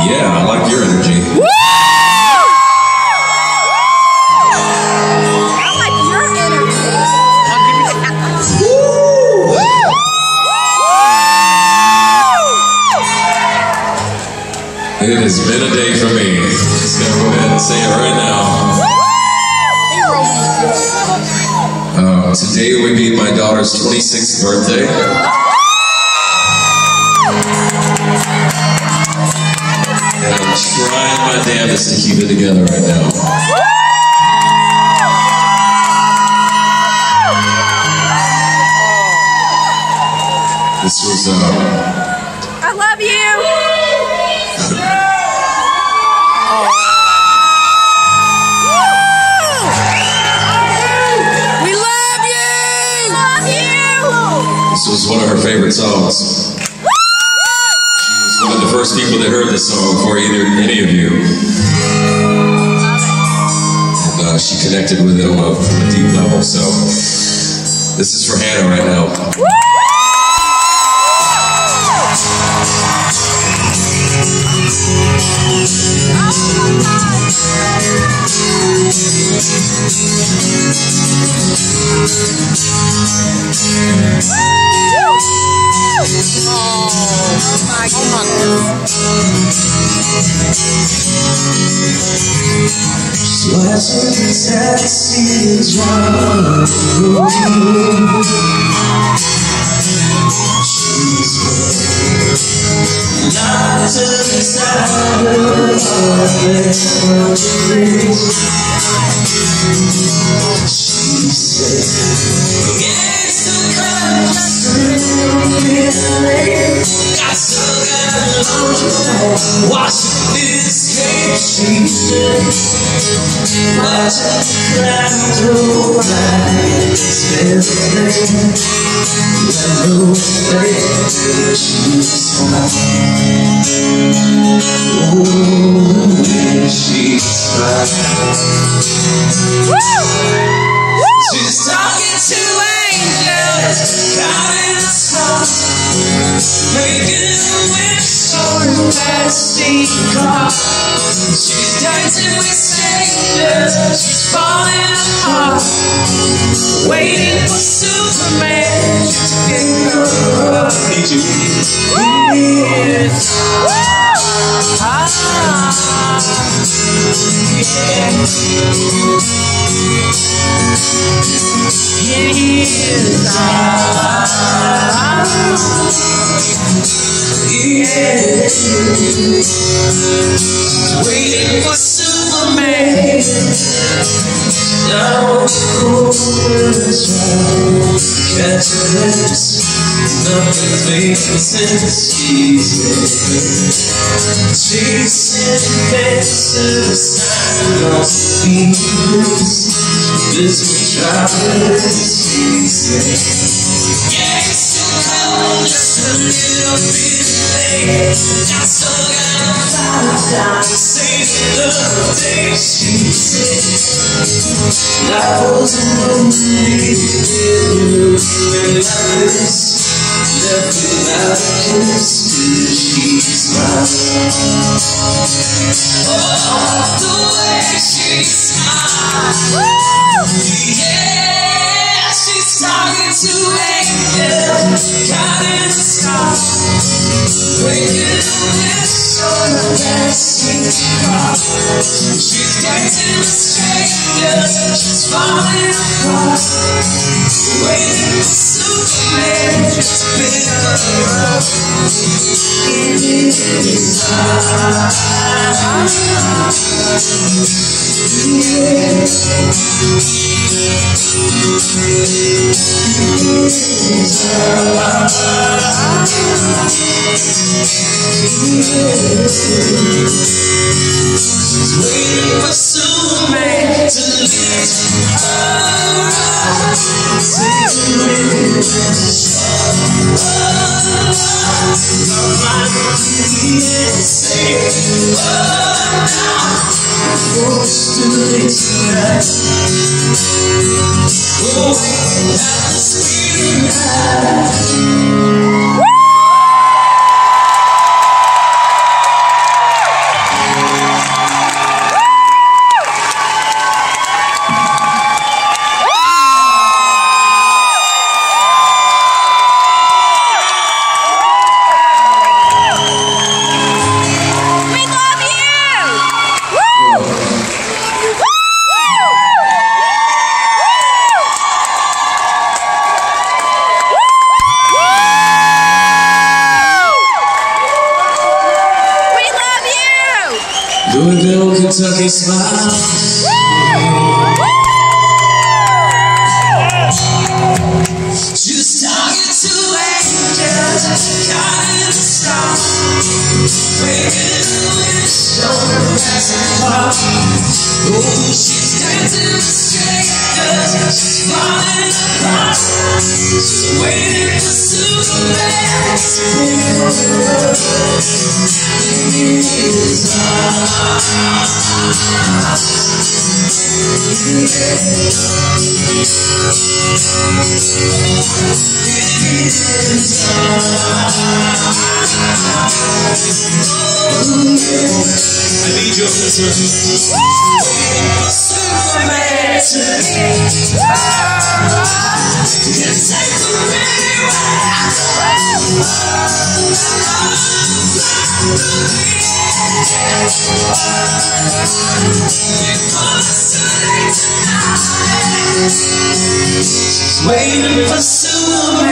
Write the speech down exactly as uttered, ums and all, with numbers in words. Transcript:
Yeah, I like your energy. Woo! I like your energy. It has been a day for me. Just gonna go ahead and say it right now. Uh, today would be my daughter's twenty-sixth birthday. And I'm trying my damnedest to keep it together right now. This was, uh... I love you! We love you! Love you! This was one of her favorite songs. She was one of the first people that heard this song before either any of you. And uh, she connected with it on a, on a deep level, so this is for Hannah right now. Watching the taxi drive through. She's not to the side of the street. She said, "It's so cold, just a little bit late. I still got a long way. Watching this game," she said. Watching the crowd roll by, spilling yellow face. She smiled. Oh, when she smiled. She's talking to angels, counting the stars, making a wish on that steam car. She's dancing with strangers, she's falling apart, waiting for Superman to pick her up. Yes. Ah, yeah. Yes. Ah, yeah. Waiting for Superman. Now the chorus round, catch her lips, nothing's making sense. She's chasing faces, lost feelings, busy driving. She said, "Yeah, it's still cold, just a little bit late. I still got time to save the day." She said, "Life wasn't lonely with you like this. Left without a kiss till she smiled." Oh, the way she smiled. Yeah, she's talking to angels, counting the stars, waking a wish on a resting car. She's dancing with strangers, she's falling apart, waiting for Superman to pick her up. It is hard. Yeah. She's waiting for Superman to lift her up, take her in the sun. Love like me and say, "Oh, now forced to live tonight." Oh, at the speed of light. Louisville, Kentucky smile. Just talking to angels, caught in the storm, breaking the wish on the rising bar. Oh, she's dancing with strangers, she's falling apart. She's waiting for Superman to pick her up in his arms. I need your sister. Superman to can take them anywhere. Waiting for Superman.